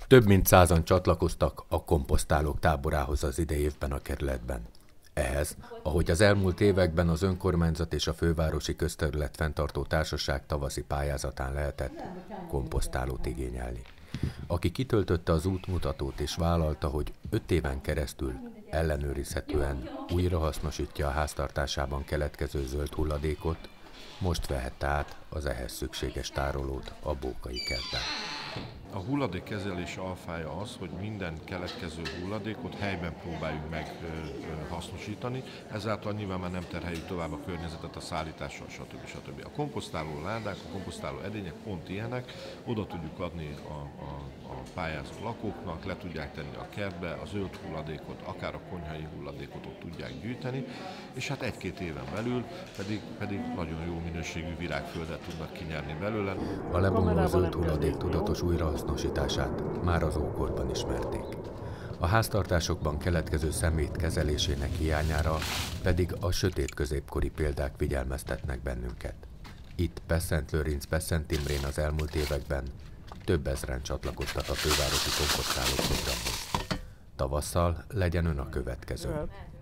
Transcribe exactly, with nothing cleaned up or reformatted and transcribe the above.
Több mint százan csatlakoztak a komposztálók táborához az idei évben a kerületben. Ehhez, ahogy az elmúlt években az önkormányzat és a fővárosi közterület fenntartó társaság tavaszi pályázatán lehetett komposztálót igényelni. Aki kitöltötte az útmutatót és vállalta, hogy öt éven keresztül ellenőrizhetően újrahasznosítja a háztartásában keletkező zöld hulladékot, most vehette át az ehhez szükséges tárolót a Bókai kertben. A hulladékkezelés alfája az, hogy minden keletkező hulladékot helyben próbáljuk meg hasznosítani, ezáltal nyilván már nem terheljük tovább a környezetet a szállítással, stb. stb. A komposztáló ládák, a komposztáló edények pont ilyenek, oda tudjuk adni a, a, a pályázó lakóknak, le tudják tenni a kertbe, a zöld hulladékot, akár a konyhai hulladékot ott tudják gyűjteni, és hát egy-két éven belül pedig, pedig nagyon jó minőségű virágföldet tudnak kinyerni belőle. A lebomló zöld hulladék tudatos újrahasznosítását már az ókorban ismerték. A háztartásokban keletkező szemét kezelésének hiányára pedig a sötét középkori példák figyelmeztetnek bennünket. Itt Beszent-Lőrinc, Beszent Imrén az elmúlt években több ezren csatlakoztak a fővárosi komposztáló programhoz. Tavasszal legyen ön a következő.